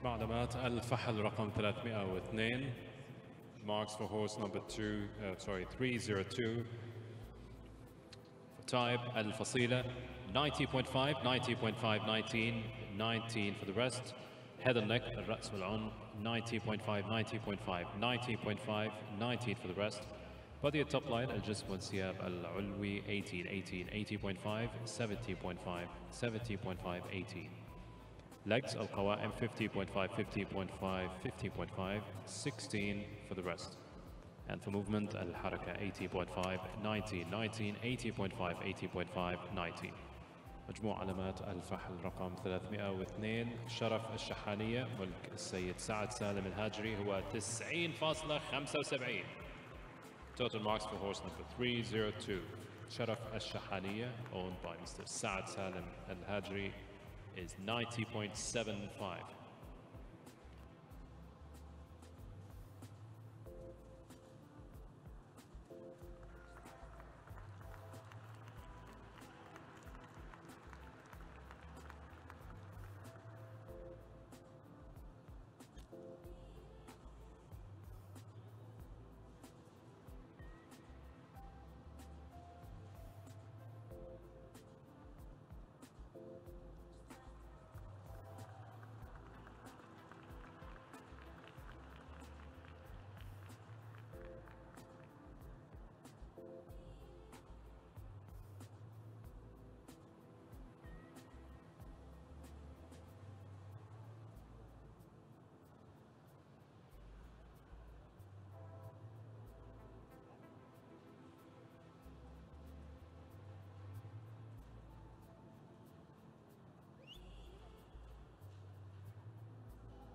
معلومات الفحل رقم 302. Marks for horse number 302. For type الفصيلة 90.5 90.5 19 19 for the rest. Head and neck الرأس والعنق 90.5 90.5 90.5 19 for the rest. Body top line الجسم والثياب العلوي 18 18 80.5 70.5 70.5 18. Legs القوائم 50.5 50.5 50.5 16 for the rest. And for movement الحركة 80.5 90 19 80.5 80.5 90. مجموع علامات الفحل رقم 302. شرف الشحانية ملك السيد سعد سالم الهاجري هو 90.75. Total marks for horse number 302. شرف الشحانية owned by Mr. Saad Salim al-Hajri is 90.75.